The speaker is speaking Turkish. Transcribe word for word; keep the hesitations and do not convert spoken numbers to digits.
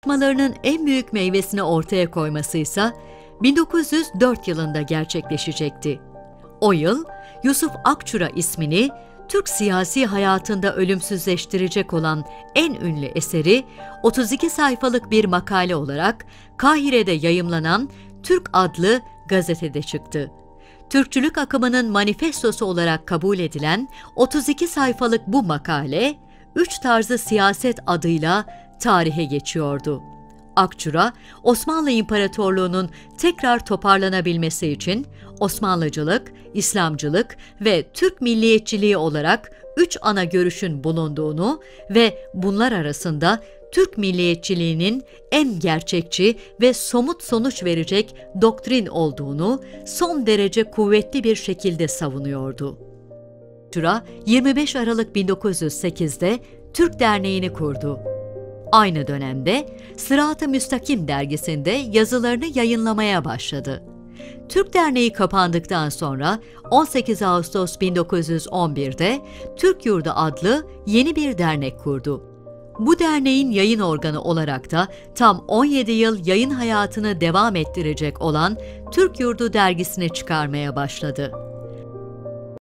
Çalışmalarının en büyük meyvesini ortaya koyması ise bin dokuz yüz dört yılında gerçekleşecekti. O yıl Yusuf Akçura ismini Türk siyasi hayatında ölümsüzleştirecek olan en ünlü eseri otuz iki sayfalık bir makale olarak Kahire'de yayımlanan Türk adlı gazetede çıktı. Türkçülük akımının manifestosu olarak kabul edilen otuz iki sayfalık bu makale, Üç Tarzı Siyaset adıyla tarihe geçiyordu. Akçura, Osmanlı İmparatorluğu'nun tekrar toparlanabilmesi için Osmanlıcılık, İslamcılık ve Türk milliyetçiliği olarak üç ana görüşün bulunduğunu ve bunlar arasında Türk milliyetçiliğinin en gerçekçi ve somut sonuç verecek doktrin olduğunu son derece kuvvetli bir şekilde savunuyordu. Akçura, yirmi beş Aralık bin dokuz yüz sekizde Türk Derneği'ni kurdu. Aynı dönemde Sırat-ı Müstakim dergisinde yazılarını yayınlamaya başladı. Türk Derneği kapandıktan sonra on sekiz Ağustos bin dokuz yüz on birde Türk Yurdu adlı yeni bir dernek kurdu. Bu derneğin yayın organı olarak da tam on yedi yıl yayın hayatını devam ettirecek olan Türk Yurdu dergisini çıkarmaya başladı.